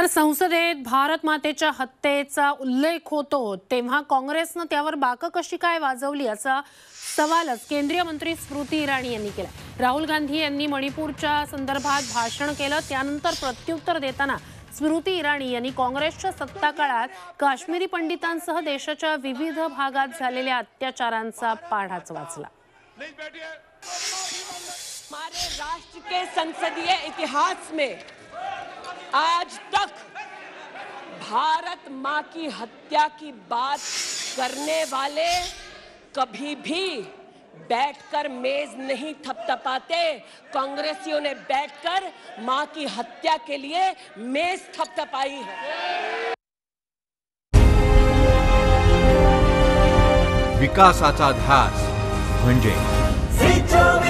तर संसदेत भारत मातेच्या हत्येचा उल्लेख होतो तेव्हा काँग्रेसने त्यावर बाक कशी काय वाजवली असा सवालच केंद्रीय मंत्री स्मृती इराणी यांनी केला। राहुल गांधी यांनी मणिपूरच्या संदर्भात भाषण केलं, त्यानंतर प्रत्युत्तर देताना स्मृती इराणी यांनी काँग्रेसच्या सत्ताकाळात काश्मीरी पंडितांसह देशाच्या विविध भागात झालेल्या अत्याचारांचा पाढाच वाचला। हमारे राष्ट्र के संसदीय इतिहास में आज तक भारत मां की हत्या की बात करने वाले कभी भी बैठकर मेज नहीं थपथपाते। कांग्रेसियों ने बैठकर मां की हत्या के लिए मेज थपथपाई है। विकासाचा ध्यास म्हणजे